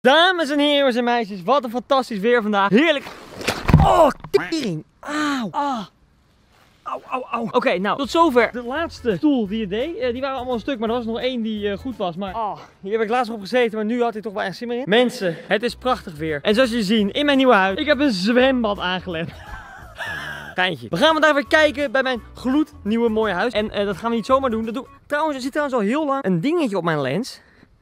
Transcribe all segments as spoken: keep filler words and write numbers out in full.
Dames en heren en meisjes, wat een fantastisch weer vandaag. Heerlijk. Oh, tering. Auw. Ah. Auw, auw, auw. Oké, okay, nou, tot zover de laatste stoel die je deed. Uh, die waren allemaal een stuk, maar er was nog één die uh, goed was. Maar oh, hier heb ik laatst op gezeten, maar nu had hij toch wel echt zin meer in. Mensen, het is prachtig weer. En zoals jullie zien, in mijn nieuwe huis, ik heb een zwembad aangelegd. Geintje. We gaan vandaag weer kijken bij mijn gloednieuwe mooie huis. En uh, dat gaan we niet zomaar doen. Dat doe... Trouwens, er zit trouwens al heel lang een dingetje op mijn lens.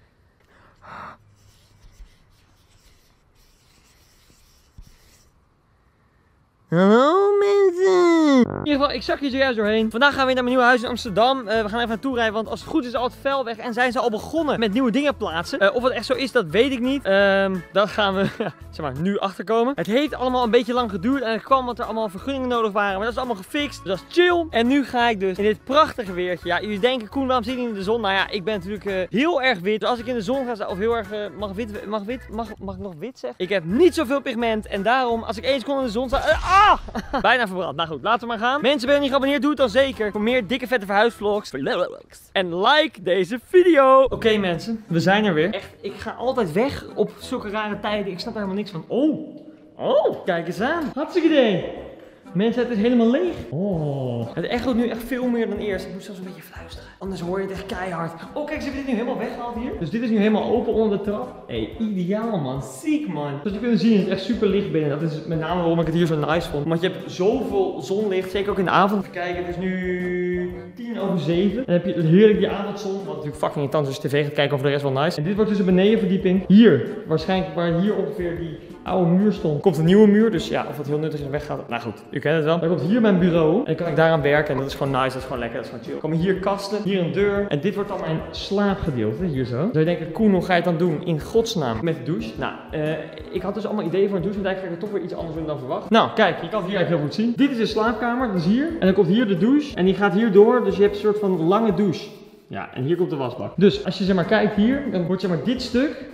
Hallo mensen! In ieder geval, ik zag hier zojuist doorheen. Vandaag gaan we weer naar mijn nieuwe huis in Amsterdam. Uh, we gaan even naartoe rijden, want als het goed is, is het altijd fel weg. En zijn ze al begonnen met nieuwe dingen plaatsen. Uh, of het echt zo is, dat weet ik niet. Um, dat gaan we ja, zeg maar, nu achterkomen. Het heeft allemaal een beetje lang geduurd. En het kwam omdat er allemaal vergunningen nodig waren. Maar dat is allemaal gefixt. Dus dat is chill. En nu ga ik dus in dit prachtige weertje. Ja, jullie denken, Koen, waarom zit je in de zon? Nou ja, ik ben natuurlijk uh, heel erg wit. Dus als ik in de zon ga, of heel erg uh, mag wit, mag wit, mag, mag ik nog wit zeggen? Ik heb niet zoveel pigment. En daarom, als ik één seconde in de zon sta... Uh, ah! Bijna verbrand. Nou goed, laten we maar gaan. Mensen, ben je niet geabonneerd? Doe het dan zeker. Voor meer dikke vette verhuisvlogs. En like deze video. Oké okay, mensen, we zijn er weer. Echt, ik ga altijd weg op zulke rare tijden. Ik snap er helemaal niks van. Oh, oh, kijk eens aan. Hartstikke idee. Mensen, het is helemaal leeg. Oh. Het echoot nu echt veel meer dan eerst. Ik moet zelfs een beetje fluisteren. Anders hoor je het echt keihard. Oh, kijk, ze hebben dit nu helemaal weggehaald hier. Dus dit is nu helemaal open onder de trap. Hé, hey, ideaal man. Ziek man. Zoals je kunt zien is het echt super licht binnen. Dat is met name waarom ik het hier zo nice vond. Want je hebt zoveel zonlicht. Zeker ook in de avond. Even kijken, het is nu tien over zeven. Dan heb je heerlijk die avondzon. Wat natuurlijk fucking irritant is als je tv gaat kijken of de rest wel nice. En dit wordt dus een benedenverdieping. Hier. Waarschijnlijk waar hier ongeveer die oude muur stond. Komt een nieuwe muur. Dus ja, of het heel nuttig is weggaat. Nou goed, u kent het wel. Dan komt hier mijn bureau. En dan kan ik daaraan werken. En dat is gewoon nice. Dat is gewoon lekker. Dat is gewoon chill. Er komen hier kasten. Hier een deur. En dit wordt dan mijn slaapgedeelte. Hier zo. Zou je denken, Koen, hoe ga je het dan doen? In godsnaam. Met de douche. Nou, uh, ik had dus allemaal ideeën voor een douche. Maar eigenlijk ga ik er toch weer iets anders doen dan verwacht. Nou, kijk. Je kan het hier eigenlijk heel goed zien. Dit is de slaapkamer. Dat is hier. En dan komt hier de douche. En die gaat hier door. Dus je hebt een soort van lange douche. Ja, en hier komt de wasbak. Dus als je zeg maar kijkt hier. Dan wordt zeg maar dit stuk.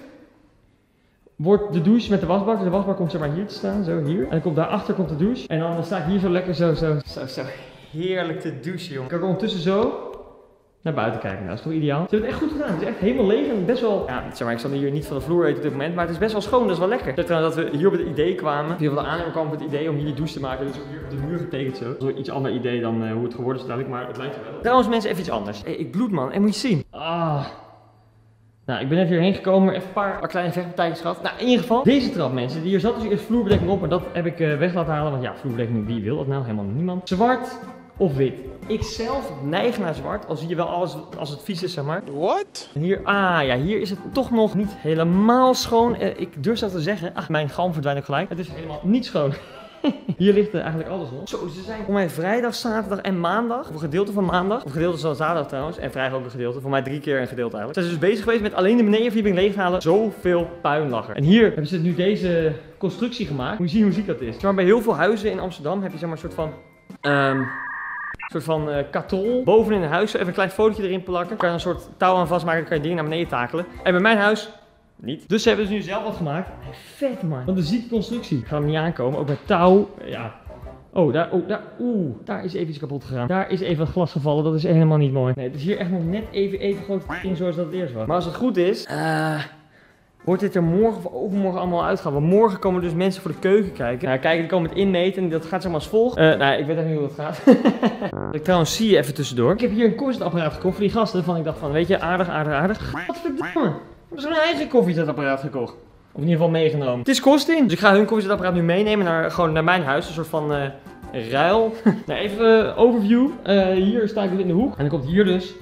Wordt de douche met de wasbak. Dus de wasbak komt zeg maar hier te staan. Zo hier. En dan komt daarachter komt de douche. En dan sta ik hier zo lekker zo zo. Zo zo. Heerlijk te douchen, jongen. Ik kan ondertussen zo naar buiten kijken. Nou, dat is toch ideaal? Ze hebben het echt goed gedaan. Het is echt helemaal leeg en best wel... Ja, zeg maar, ik zal hier niet van de vloer eten op dit moment. Maar het is best wel schoon. Dat is wel lekker. Ik dat we hier op het idee kwamen. Hier op de aannemer kwam op het idee om hier die douche te maken. Dus ook hier op de muur getekend zo. Dat is een iets ander idee dan uh, hoe het geworden is dadelijk. Maar het lijkt er wel. Trouwens mensen, even iets anders. Hey, ik bloed man. En moet je zien. Ah... Nou, ik ben even hierheen gekomen, even een paar, paar kleine vechtpartijtjes gehad. Nou, in ieder geval, deze trap mensen, hier zat dus eerst vloerbedekking op, maar dat heb ik uh, weg laten halen. Want ja, vloerbedekking, wie wil dat nou? Helemaal niemand. Zwart of wit? Ik zelf neig naar zwart, al zie je wel alles als het vies is, zeg maar. What? En hier, ah ja, hier is het toch nog niet helemaal schoon. Uh, ik durf dat te zeggen, ach, mijn galm verdwijnt ook gelijk. Het is helemaal niet schoon. Hier ligt uh, eigenlijk alles nog. Zo, ze zijn voor mij vrijdag, zaterdag en maandag. Of een gedeelte van maandag. Of een gedeelte van zaterdag trouwens. En vrijdag ook een gedeelte. Voor mij drie keer een gedeelte eigenlijk. Ze zijn dus bezig geweest met alleen de benedenverdieping leeg te halen. Zoveel puin lag er. En hier hebben ze nu deze constructie gemaakt. Moet je zien hoe ziek dat is. Zeg maar, bij heel veel huizen in Amsterdam heb je zeg maar een soort van... Um, Een soort van uh, katrol bovenin een huis. Even een klein fotootje erin plakken. Dan kan je een soort touw aan vastmaken. Dan kan je dingen naar beneden takelen. En bij mijn huis... niet. Dus ze hebben dus nu zelf wat gemaakt. Hey, vet man. Wat een zieke constructie. Ik ga hem niet aankomen. Ook met touw. Ja. Oh, daar, oh, daar, oeh. Daar is even iets kapot gegaan. Daar is even het glas gevallen. Dat is helemaal niet mooi. Nee, het is hier echt nog net even, even groot in zoals dat het eerst was. Maar als het goed is, uh, wordt dit er morgen of overmorgen allemaal uitgaan. Want morgen komen dus mensen voor de keuken kijken. Nou, kijk, die komen het inmeten en dat gaat zeg maar als volgt. Uh, nou, ik weet echt niet hoe dat gaat. Ik trouwens zie je even tussendoor. Ik heb hier een koffiezetapparaat gekocht voor die gasten. Waarvan ik dacht van, weet je, aardig, aardig, aardig. Wat verdomme. Ik heb zo'n eigen koffiezetapparaat gekocht. Of in ieder geval meegenomen. Het is kosting. Dus ik ga hun koffiezetapparaat nu meenemen naar, gewoon naar mijn huis. Een soort van uh, ruil. Nou, even uh, overview. Uh, hier sta ik dus in de hoek. En dan komt hier dus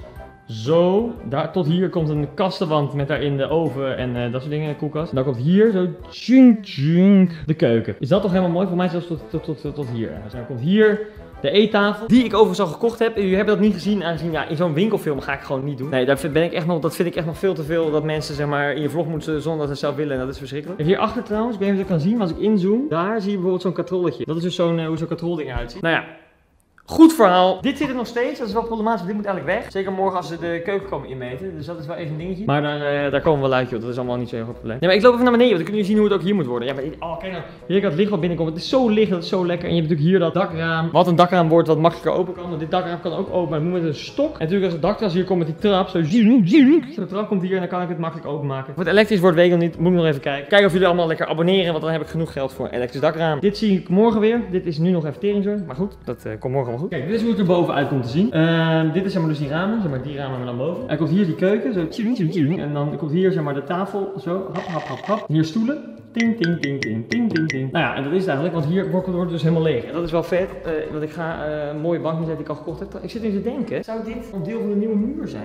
zo. Daar, tot hier komt een kastenwand met daarin de oven en uh, dat soort dingen. Een koelkast. En dan komt hier zo tjink, tjink, de keuken. Is dat toch helemaal mooi? Voor mij zelfs tot, tot, tot, tot, tot hier. Dus dan komt hier... de eettafel, die ik overigens al gekocht heb. Jullie hebben dat niet gezien, aangezien ja, in zo'n winkelfilm ga ik gewoon niet doen. Nee, daar ben ik echt nog, dat vind ik echt nog veel te veel. Dat mensen zeg maar in je vlog moeten zonder dat ze het zelf willen. En dat is verschrikkelijk. En hierachter trouwens, ik weet niet of je dat kan zien, maar als ik inzoom, daar zie je bijvoorbeeld zo'n katrolletje. Dat is dus zo'n, uh, hoe zo'n katrolding eruit ziet. Nou ja, Goed verhaal. Dit zit er nog steeds. Dat is wel problematisch, want dit moet eigenlijk weg. Zeker morgen als ze de keuken komen inmeten. Dus dat is wel even een dingetje. Maar daar, uh, daar komen we wel uit, joh. Dat is allemaal niet zo'n groot probleem. Nee, maar ik loop even naar beneden, want dan kun je zien hoe het ook hier moet worden. Ja, maar oh, kijk nou. Hier kan het licht wat binnenkomen. Het is zo licht, dat is zo lekker. En je hebt natuurlijk hier dat dakraam. Wat een dakraam wordt, wat makkelijker open kan. Want dit dakraam kan ook open, maar het moet met een stok. En natuurlijk als het daktras hier komt met die trap. Zo. De trap komt hier en dan kan ik het makkelijk openmaken. Wat elektrisch wordt, weet ik nog niet. Moet ik nog even kijken. Kijken of jullie allemaal lekker abonneren, want dan heb ik genoeg geld voor een elektrisch dakraam. Dit zie ik morgen weer. Dit is nu nog even teringzorg. Maar goed, dat uh, komt morgen allemaal goed. Kijk, dit is hoe het er boven uit komt te zien. Uh, dit is zeg maar dus die ramen, zeg maar die ramen maar dan boven. En komt hier die keuken, zo. En dan komt hier zeg maar de tafel, zo. Hap, hap, hap, hap. Hier stoelen. Ting, ting, ting, ting, ting, ting, ting. Nou ja, en dat is het eigenlijk, want hier wordt het dus helemaal leeg. En dat is wel vet, uh, want ik ga uh, een mooie bank neerzetten die ik al gekocht heb. Ik zit nu te denken, zou dit een deel van de nieuwe muur zijn?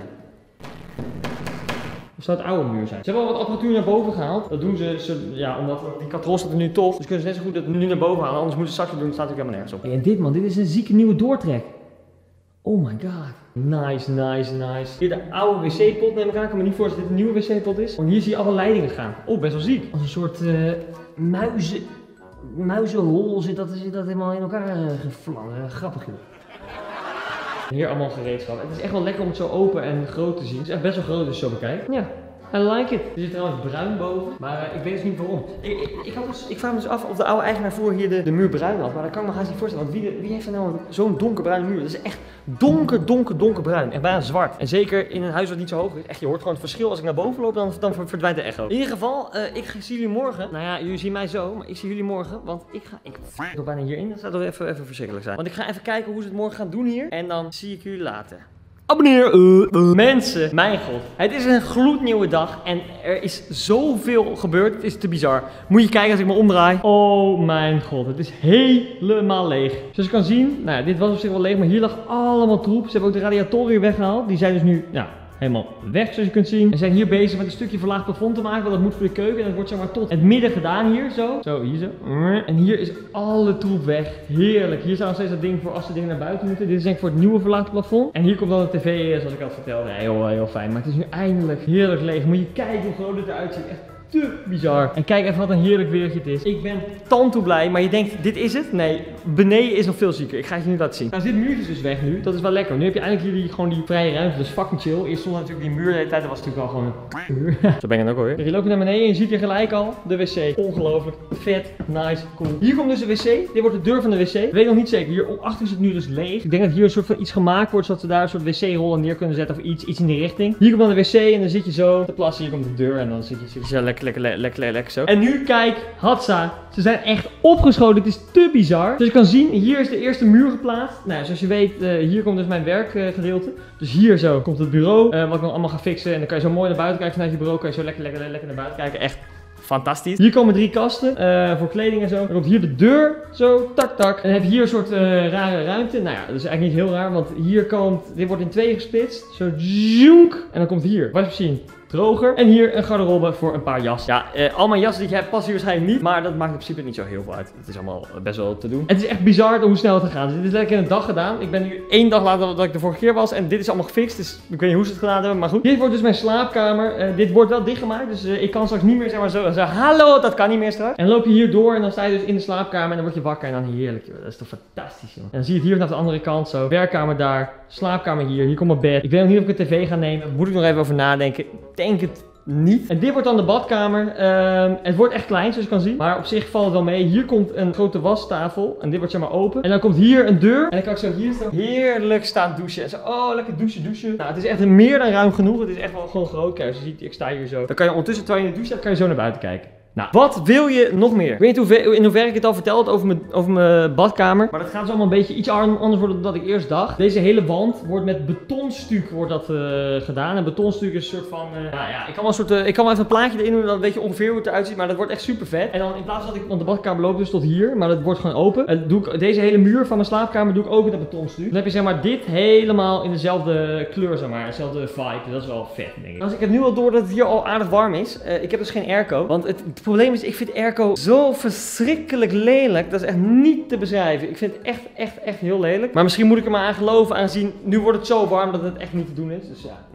Of zou het oude muur zijn? Ze hebben al wat apparatuur naar boven gehaald. Dat doen ze, ze ja, omdat die katros staat er nu tof. Dus kunnen ze net zo goed dat nu naar boven halen. Anders moeten ze straks doen, dat staat natuurlijk helemaal nergens op. En dit man, dit is een zieke nieuwe doortrek. Oh my god. Nice, nice, nice. Hier de oude wc-pot neem ik aan. Ik kan me niet voorstellen dat dit een nieuwe wc-pot is. Want hier zie je alle leidingen gaan. Oh, best wel ziek. Als een soort uh, muizen... muizenhol zit dat, zit dat helemaal in elkaar uh, geflangen. Uh, grappig joh. Hier allemaal gereedschap. Het is echt wel lekker om het zo open en groot te zien. Het is echt best wel groot als je zo bekijkt. Ja. I like it. Er zit trouwens bruin boven, maar uh, ik weet dus niet waarom. Ik, ik, ik, had dus, ik vraag me dus af of de oude eigenaar voor hier de, de muur bruin had, maar dat kan ik me haast niet voorstellen. Want wie, wie heeft er nou zo'n donkerbruine muur? Dat is echt donker, donker, donkerbruin. Echt bijna zwart. En zeker in een huis wat niet zo hoog is. Echt, je hoort gewoon het verschil. Als ik naar boven loop, dan, dan verdwijnt de echo. In ieder geval, uh, ik zie jullie morgen. Nou ja, jullie zien mij zo, maar ik zie jullie morgen. Want ik ga, ik ga bijna hierin. Dat zou toch even, even verschrikkelijk zijn. Want ik ga even kijken hoe ze het morgen gaan doen hier. En dan zie ik jullie later. Abonneer! Uh, uh. Mensen, mijn god. Het is een gloednieuwe dag en er is zoveel gebeurd. Het is te bizar. Moet je kijken als ik me omdraai. Oh mijn god, het is helemaal leeg. Zoals je kan zien, nou ja, dit was op zich wel leeg, maar hier lag allemaal troep. Ze hebben ook de radiatoren hier weggehaald. Die zijn dus nu, ja, helemaal weg zoals je kunt zien. We zijn hier bezig met een stukje verlaagd plafond te maken, want dat moet voor de keuken. En dat wordt zeg maar tot het midden gedaan hier zo. Zo, hier zo. En hier is alle troep weg. Heerlijk. Hier staat nog steeds dat ding voor als de dingen naar buiten moeten. Dit is denk ik voor het nieuwe verlaagd plafond. En hier komt dan de tv, zoals ik al vertelde. Ja, heel, heel fijn. Maar het is nu eindelijk heerlijk leeg. Moet je kijken hoe groot het eruit ziet. Echt te bizar. En kijk even wat een heerlijk weertje het is. Ik ben tantoe blij, maar je denkt, dit is het? Nee, beneden is nog veel zieker. Ik ga het je nu laten zien. Nou, dit muurtje is dus weg nu. Dat is wel lekker. Nu heb je eindelijk jullie gewoon die vrije ruimte. Dat is fucking chill. Eerst stond natuurlijk die muur de hele tijd. Dat was natuurlijk wel gewoon een muur. Zo ben ik dan ook alweer. Je loopt naar beneden en je ziet hier gelijk al de wc. Ongelooflijk. Vet. Nice. Cool. Hier komt dus de wc. Dit wordt de deur van de wc. Ik weet nog niet zeker. Hier achter is het nu dus leeg. Ik denk dat hier een soort van iets gemaakt wordt, zodat ze daar een soort wc-rollen neer kunnen zetten of iets, iets in die richting. Hier komt dan de wc en dan zit je zo te plassen. Hier komt de deur en dan zit je, zit je lekker, lekker, lekker, lekker, lekker zo. En nu kijk, hatsa. Ze zijn echt opgeschoten. Het is te bizar. Dus je kan zien, hier is de eerste muur geplaatst. Nou, zoals je weet, uh, hier komt dus mijn werkgedeelte. Uh, dus hier zo komt het bureau, uh, wat ik dan allemaal ga fixen. En dan kan je zo mooi naar buiten kijken vanuit je bureau. Kan je zo lekker, lekker, lekker naar buiten kijken. Echt fantastisch. Hier komen drie kasten uh, voor kleding en zo. Dan komt hier de deur, zo, tak, tak. En dan heb je hier een soort uh, rare ruimte. Nou ja, dat is eigenlijk niet heel raar, want hier komt, dit wordt in tweeën gesplitst. Zo, zoenk. En dan komt hier, wasmachine. Droger. En hier een garderobe voor een paar jassen. Ja, uh, al mijn jassen die ik heb passen hier waarschijnlijk niet. Maar dat maakt in principe niet zo heel veel uit. Het is allemaal best wel te doen. Het is echt bizar hoe snel het gegaan is. Dit is lekker in een dag gedaan. Ik ben nu één dag later dan dat ik de vorige keer was. En dit is allemaal gefixt. Dus ik weet niet hoe ze het gedaan hebben. Maar goed. Dit wordt dus mijn slaapkamer. Uh, dit wordt wel dichtgemaakt. Dus uh, ik kan straks niet meer zeg maar zo, zo. Hallo, dat kan niet meer straks. En dan loop je hier door. En dan sta je dus in de slaapkamer. En dan word je wakker. En dan heerlijk. Joh. Dat is toch fantastisch, joh. En dan zie je het hier vanaf de andere kant zo. Werkkamer daar. Slaapkamer hier. Hier komt mijn bed. Ik weet nog niet of ik een tv ga nemen. Daar moet ik nog even over nadenken. Ik denk het niet. En dit wordt dan de badkamer. Um, het wordt echt klein, zoals je kan zien. Maar op zich valt het wel mee. Hier komt een grote wastafel. En dit wordt zeg maar open. En dan komt hier een deur. En dan kan ik zo hier staan. Heerlijk staan douchen. En zo, oh, lekker douchen, douchen. Nou, het is echt meer dan ruim genoeg. Het is echt wel gewoon groot. Kijk, je ziet, ik sta hier zo. Dan kan je ondertussen, terwijl je in de douche staat, kan je zo naar buiten kijken. Nou, wat wil je nog meer? Ik weet niet hoever, in hoeverre ik het al verteld over mijn, over mijn badkamer. Maar dat gaat dus allemaal een beetje iets anders worden dan ik eerst dacht. Deze hele wand wordt met betonstuk wordt dat, uh, gedaan. En betonstuk is een soort van... Uh, nou ja, ik kan wel een soort... Uh, ik kan wel even een plaatje erin doen. Dan weet je ongeveer hoe het eruit ziet. Maar dat wordt echt super vet. En dan in plaats van dat ik... Want de badkamer loopt dus tot hier. Maar dat wordt gewoon open. En doe ik, deze hele muur van mijn slaapkamer doe ik ook met dat betonstuk. Dan heb je zeg maar dit helemaal in dezelfde kleur, zeg maar. Dezelfde vibe. Dat is wel vet, denk ik. Als ik heb nu al door dat het hier al aardig warm is. Uh, ik heb dus geen airco. Want het... Het probleem is, ik vind airco zo verschrikkelijk lelijk. Dat is echt niet te beschrijven. Ik vind het echt, echt, echt heel lelijk. Maar misschien moet ik er maar aan geloven, aangezien nu wordt het zo warm dat het echt niet te doen is. Dus ja, nou,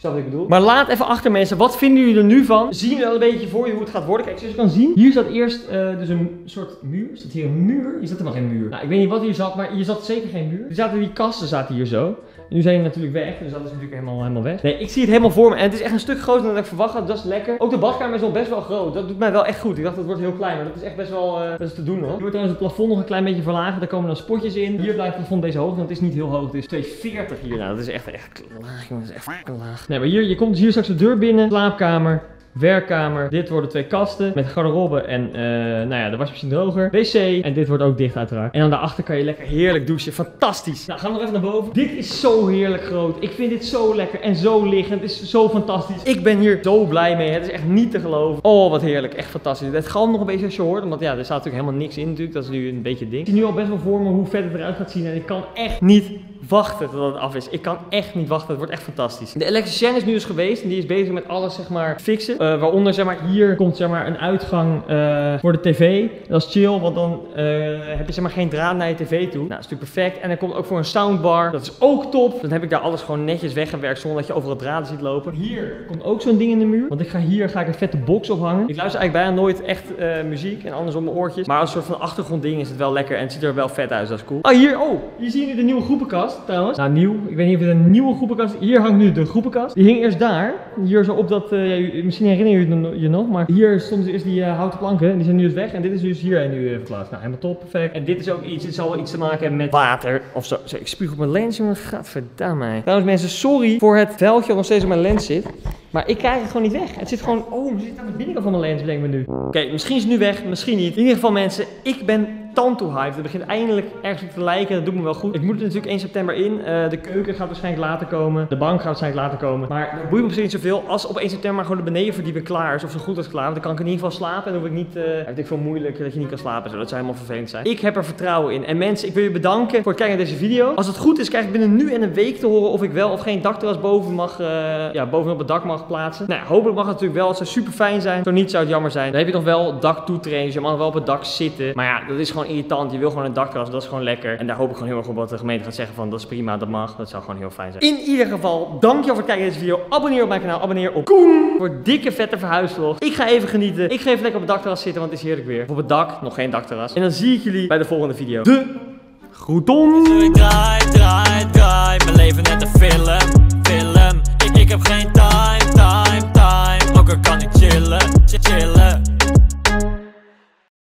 Snap wat ik bedoel? Maar laat even achter mensen, wat vinden jullie er nu van? Zien jullie al een beetje voor je hoe het gaat worden? Kijk, zoals je kan zien, hier zat eerst uh, dus een soort muur. Zat hier een muur? Hier zat er maar geen muur. Nou, ik weet niet wat hier zat, maar hier zat zeker geen muur. Er zaten die kasten zaten hier zo. En nu zijn die natuurlijk weg, dus dat is natuurlijk helemaal, helemaal weg. Nee, ik zie het helemaal voor me en het is echt een stuk groter dan ik verwacht had. Dat is lekker. Ook de badkamer is wel best wel groot. Dat doet mij wel echt goed. Ik dacht dat wordt heel klein, maar dat is echt best wel uh, best te doen hoor. Hier wordt trouwens het plafond nog een klein beetje verlagen. Daar komen dan spotjes in. Hier blijft het plafond deze hoogte, want het is niet heel hoog. Het is twee veertig hier. Nou, dat is echt, echt laag, jongens. Echt laag. Nee, maar hier, je komt hier straks de deur binnen. Slaapkamer. Werkkamer. Dit worden twee kasten met garderobe en uh, nou ja, de wasmachine droger. Wc. En dit wordt ook dicht uiteraard. En dan daarachter kan je lekker heerlijk douchen. Fantastisch. Nou, gaan we nog even naar boven. Dit is zo heerlijk groot. Ik vind dit zo lekker en zo liggend. Het is zo fantastisch. Ik ben hier zo blij mee. Het is echt niet te geloven. Oh, wat heerlijk. Echt fantastisch. Het gaat nog een beetje als je hoort. Want ja, er staat natuurlijk helemaal niks in natuurlijk. Dat is nu een beetje het ding. Ik zie nu al best wel voor me hoe vet het eruit gaat zien. En ik kan echt niet wachten tot het af is. Ik kan echt niet wachten. Het wordt echt fantastisch. De elektricien is nu dus geweest. En die is bezig met alles zeg maar fixen. Uh, waaronder zeg maar hier komt zeg maar een uitgang uh, voor de tv. Dat is chill. Want dan uh, heb je zeg maar geen draad naar je tv toe. Nou, dat is natuurlijk perfect. En er komt ook voor een soundbar. Dat is ook top. Dan heb ik daar alles gewoon netjes weggewerkt. Zonder dat je overal draden ziet lopen. Hier komt ook zo'n ding in de muur. Want ik ga hier ga ik een vette box ophangen. Ik luister eigenlijk bijna nooit echt uh, muziek. En anders op mijn oortjes. Maar als een soort van achtergrondding is het wel lekker. En het ziet er wel vet uit. Dat is cool. Oh, hier. Oh, hier zie je nu de nieuwe groepenkast. Trouwens. Nou, nieuw. Ik weet niet of het een nieuwe groepenkast is. Hier hangt nu de groepenkast. Die hing eerst daar. Hier zo op dat, uh, ja, misschien herinner je het je nog, maar hier stonden dus eerst die uh, houten planken. Die zijn nu dus weg. En dit is dus hier nu uh, verplaatst. Nou, helemaal top. Perfect. En dit is ook iets, dit zal wel iets te maken hebben met water of zo. Zo, ik spuug op mijn lens, jongen. Gadverdamme. Trouwens, mensen, sorry voor het vuiltje dat nog steeds op mijn lens zit. Maar ik krijg het gewoon niet weg. Het zit gewoon, oh, het zit aan de binnenkant van mijn lens, bedenk me nu. Oké, okay, misschien is het nu weg, misschien niet. In ieder geval, mensen, ik ben tanto hyped. Het begint eindelijk ergens op te lijken. Dat doet me wel goed. Ik moet er natuurlijk één september in. Uh, de keuken gaat waarschijnlijk later komen. De bank gaat waarschijnlijk later komen. Maar dat boeit me misschien niet zoveel. Als op één september gewoon de benedenverdieping klaar is. Of zo goed als klaar. Dan kan ik in ieder geval slapen. En dan hoef ik niet. Uh, vind ik veel moeilijk dat je niet kan slapen. Zo. Dat zou helemaal vervelend zijn. Ik heb er vertrouwen in. En mensen, ik wil je bedanken voor het kijken naar deze video. Als het goed is, krijg ik binnen nu en een week te horen of ik wel of geen dakterras boven mag. Uh, ja, bovenop het dak mag plaatsen. Nou ja, hopelijk mag het natuurlijk wel. Het zou super fijn zijn. Zo niet zou het jammer zijn. Dan heb je nog wel daktoetrainen. Dus je mag nog wel op het dak zitten. Maar ja, dat is gewoon irritant. Je wil gewoon een dakterras, dat is gewoon lekker. En daar hoop ik gewoon heel erg op wat de gemeente gaat zeggen van dat is prima, dat mag. Dat zou gewoon heel fijn zijn. In ieder geval, dankjewel voor het kijken naar deze video. Abonneer op mijn kanaal, abonneer op Koen voor dikke vette verhuisvlog. Ik ga even genieten. Ik ga even lekker op het dakterras zitten, want het is heerlijk weer. Of op het dak, nog geen dakterras. En dan zie ik jullie bij de volgende video. De groeten!